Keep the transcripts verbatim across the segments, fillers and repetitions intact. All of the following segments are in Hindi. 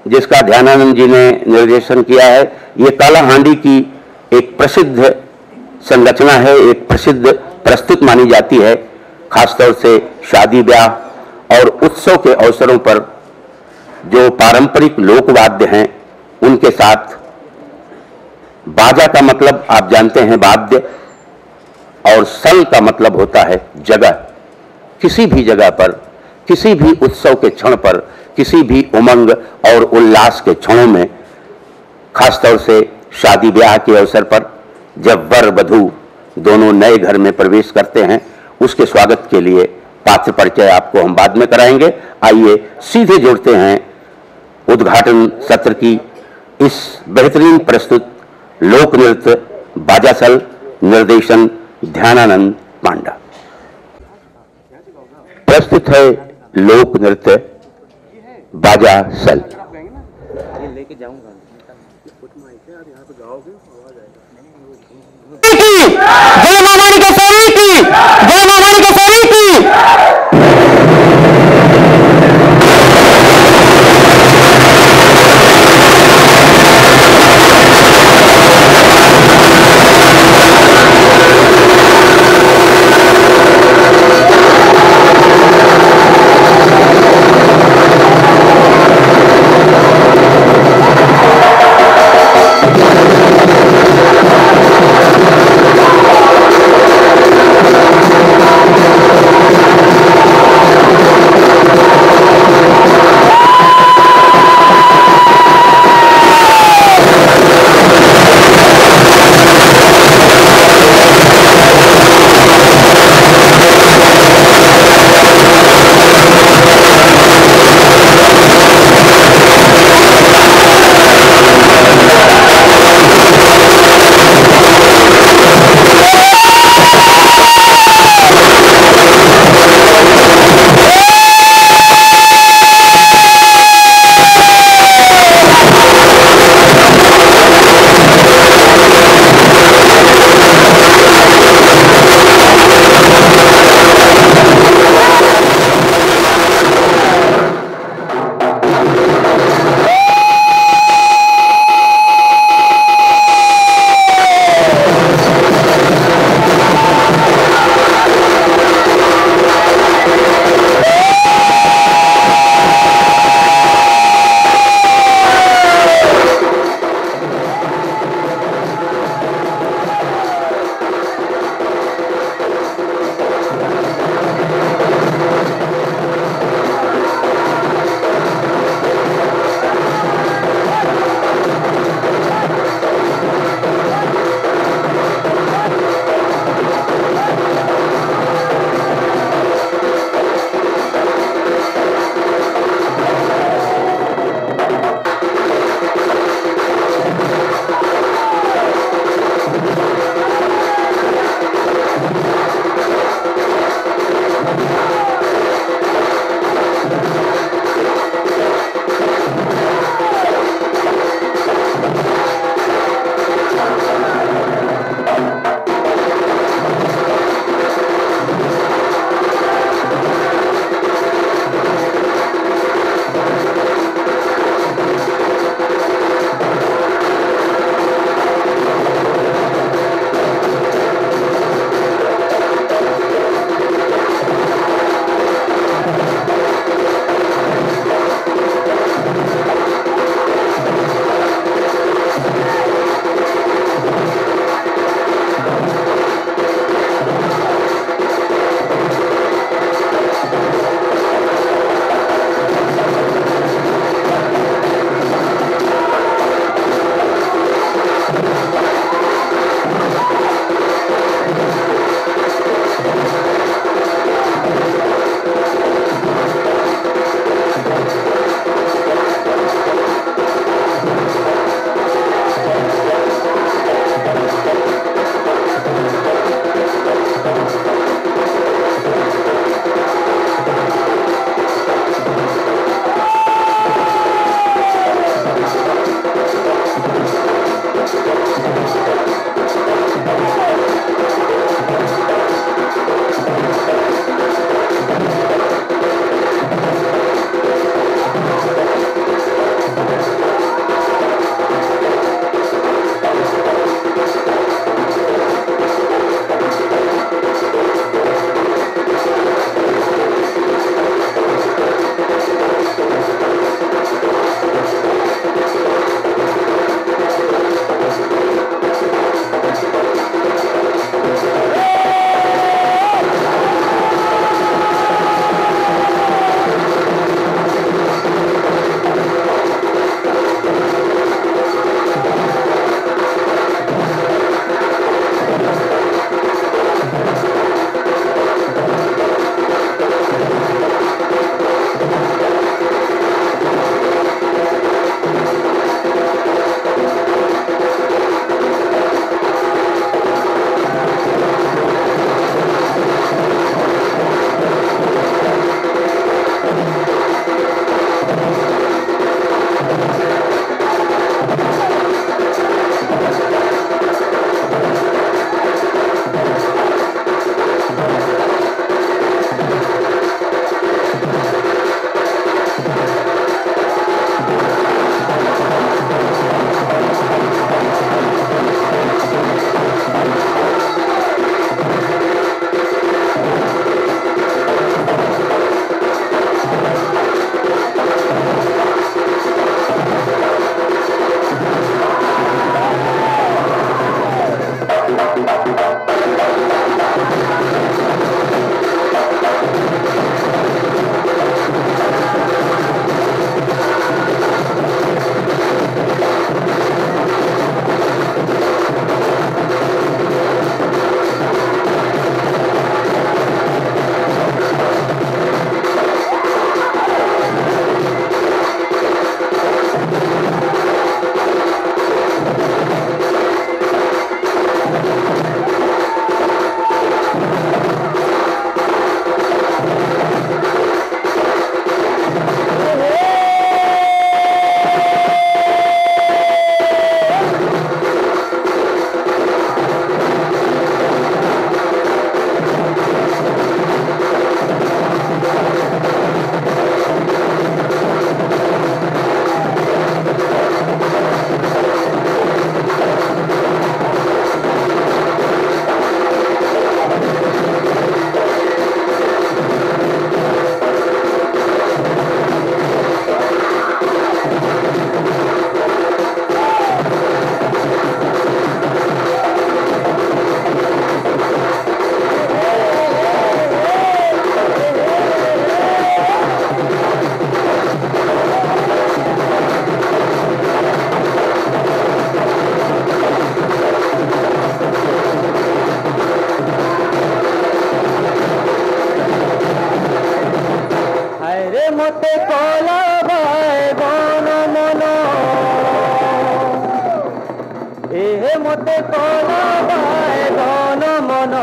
जिसका ध्यानानंद जी ने निर्देशन किया है, ये काला हांडी की एक प्रसिद्ध संरचना है, एक प्रसिद्ध प्रस्तुत मानी जाती है। खासतौर से शादी ब्याह और उत्सव के अवसरों पर जो पारंपरिक लोकवाद्य हैं उनके साथ बाजा का मतलब आप जानते हैं वाद्य, और सल का मतलब होता है जगह। किसी भी जगह पर, किसी भी उत्सव के क्षण पर, किसी भी उमंग और उल्लास के क्षणों में, खासतौर से शादी ब्याह के अवसर पर जब वर वधू दोनों नए घर में प्रवेश करते हैं, उसके स्वागत के लिए पात्र परिचय आपको हम बाद में कराएंगे। आइए सीधे जुड़ते हैं उद्घाटन सत्र की इस बेहतरीन प्रस्तुत लोक नृत्य बाजासल, निर्देशन ध्यानानंद पांडा। प्रस्तुत है लोक नृत्य बाजासल। जय मामानी के सरी की, जय मामानी के सरी की। মতে কোলা বায় ধন মন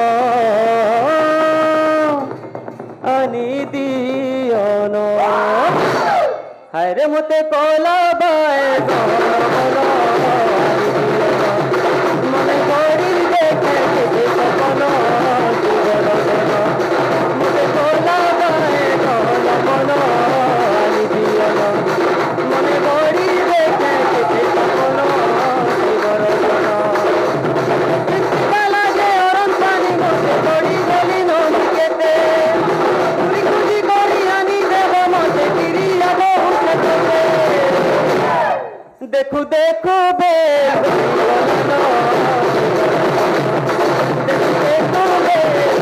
আনি দিয়ন হায়রে মতে কোলা বায় ধন মন আনি দিয়ন মনে করি দেখে কেটে সপন জীবন মতে কোলা বায় ধন মন আনি দিয়ন মনে করি দেখে কেটে সপন জীবন লাগে অরণ পানি মতে করি গলি নদী কেটে তুই খুঁজি করি আনি দেব মতে ফিরিয়া বহু খেতে দেখু দেখু বে দেখু দেখু বে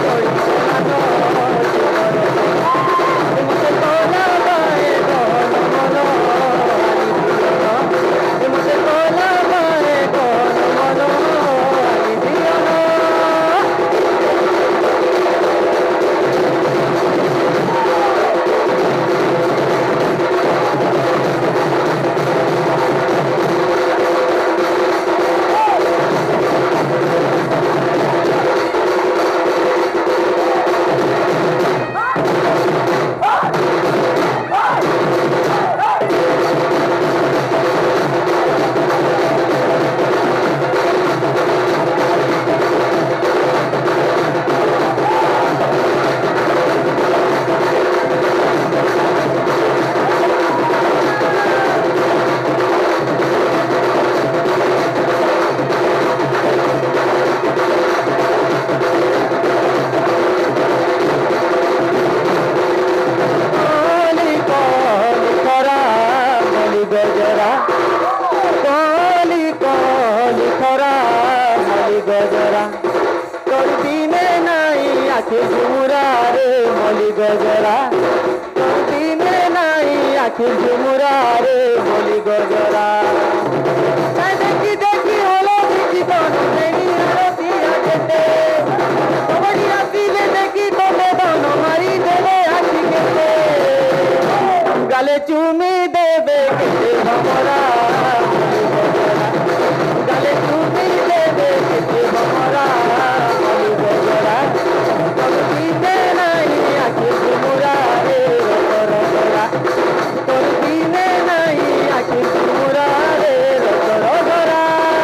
মতে কোলা বায় ধন মন মতে কোলা বায় ধন মন আনি দিয়ন गजरा काली काली खरा मली गजरा तोर दिने नाई आखे झुमुरा रे मली गजरा तोर दिने नाई आखे झुमुरा रे मली गजरा देखी देखी हलो देखी बन मेरी आरती आते कबड्डी आसीले देखी तोले बन मारी देले आखी केते गाले चुमी देवे केते भमरा गाले चुमी देवे केते भमरा मली गजरा तब दिने नाई आखे झुमुरा रे रगरा तब दिने नाई आखे झुमुरा रे रगरा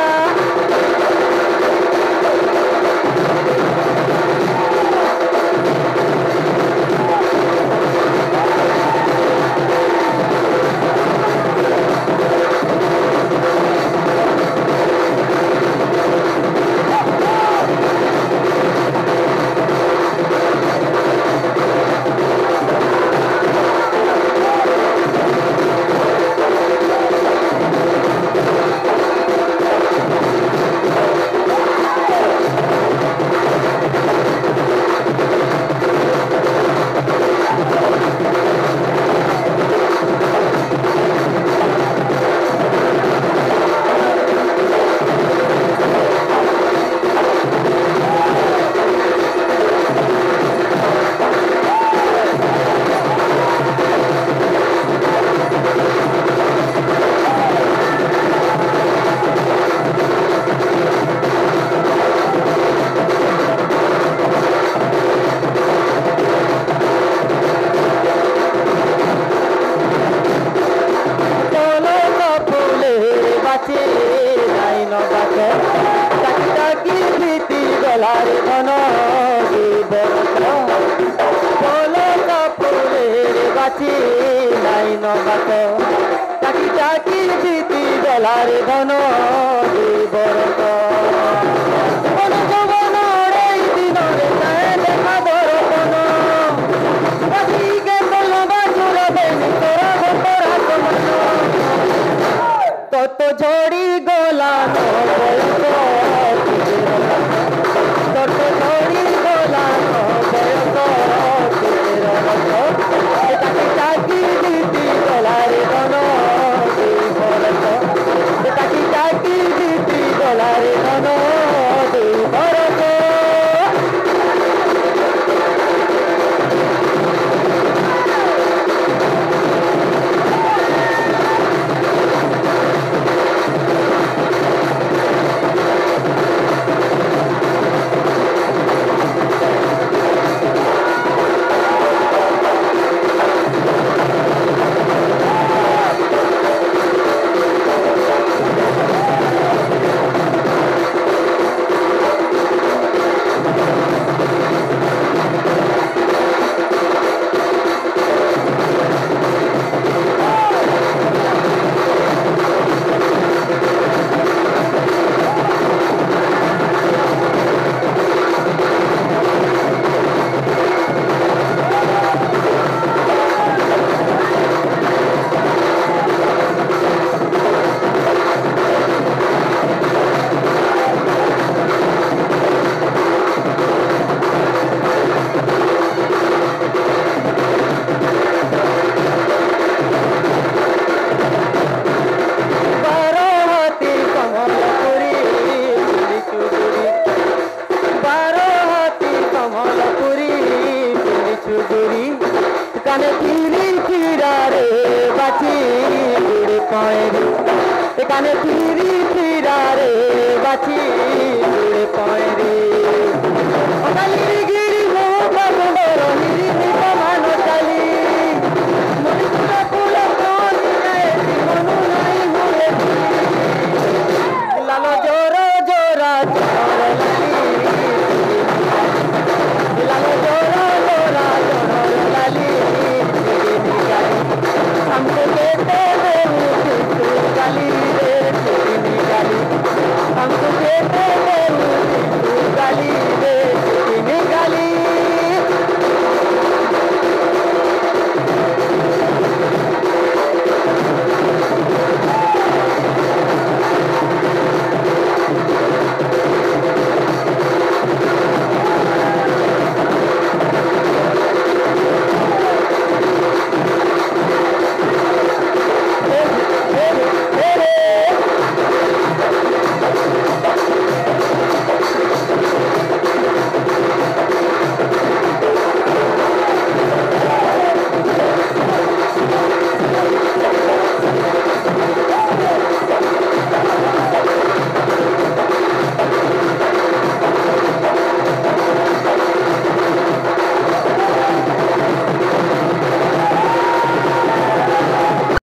गलारे धन बोलो कपूरे बाची नाई नबात टाकी टाकी जीती गलारे धन बरत मन जवन दिन देखा दर्पण बोल बाजुर बेनी तोरा भतरा कमन तत झड़ी गला तत झड़ी गला टाकी दीदी गलारे धन भरत टाकी टाकी दीदी गलारे धन भरत जुड़े पाए रे एकाने फिरी फिरा रे बाची जुड़े पाए रे अकाली गिरी हो बाबू डरो हिरी